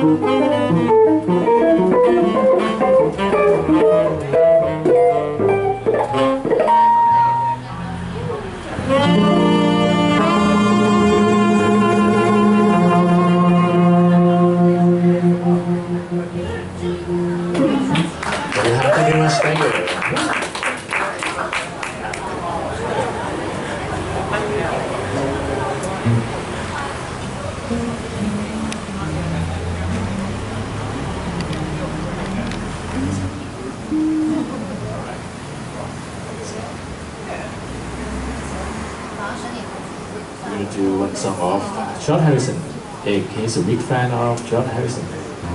We're going to do one song of George Harrison. He's a big fan of George Harrison.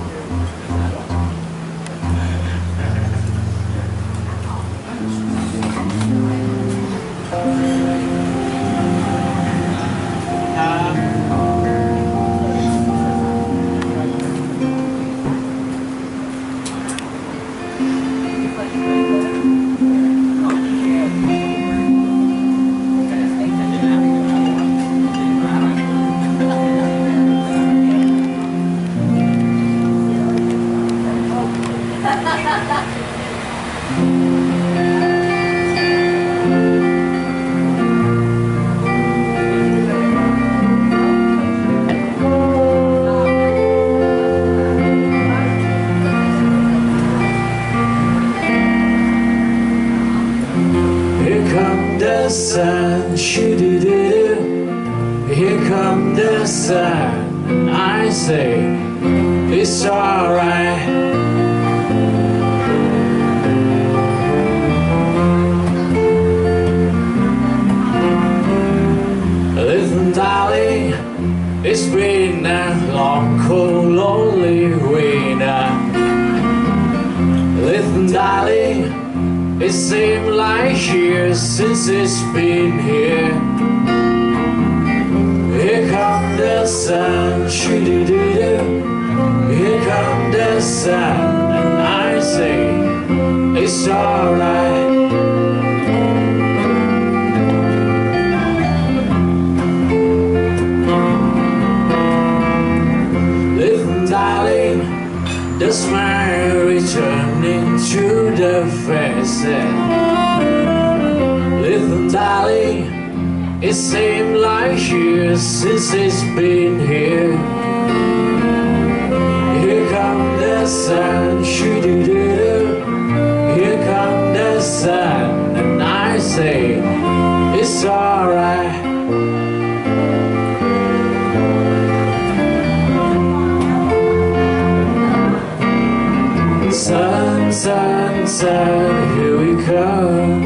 The sun, shoo-doo-doo-doo. Here come the sun, and I say it's alright. Listen, darling, it's been a long, cold, lonely winter. Listen, darling, it seems like years since it's been here. Here come the sun, shoo-doo-doo-doo. Here come the sun, and I say it's alright. Listen, darling, the smile returning to the facet. Listen, darling, it seems like years since it's been here. Here come the sun, shoo-doo-doo-doo. Here come the sun, and I say it's alright. Sun, sun, sun, here we come.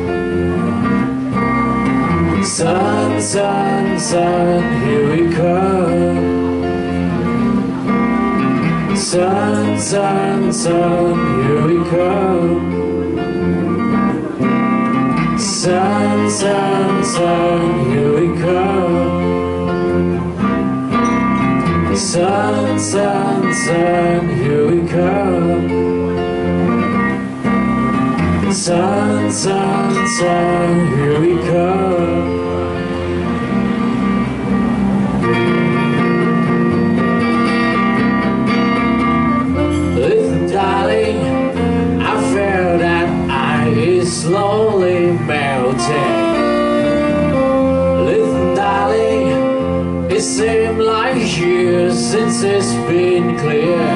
Sun, sun, sun, here we come. Sun, sun, sun, here we come. Sun, sun, sun, here we come. Sun, sun, sun, here we come. Sun, sun, sun, here we come. Listen, darling, I feel that ice is slowly melting. Listen, darling, it seems like years since it's been clear.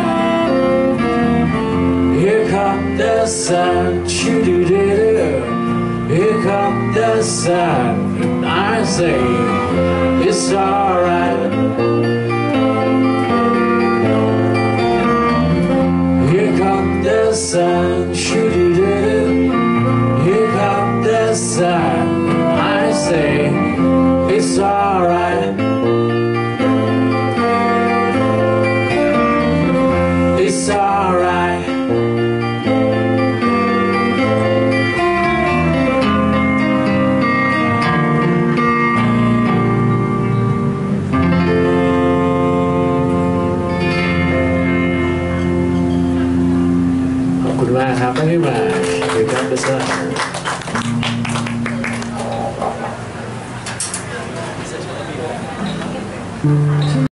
Here come the sun, shoo-doo-doo-doo. Here come the sun, and I say it's alright. Here come the sun, shoo-doo-doo-doo. Here come the sun, and I say it's alright. It's alright.ขอบคุณมากครับที่มาดูครับเดซ่า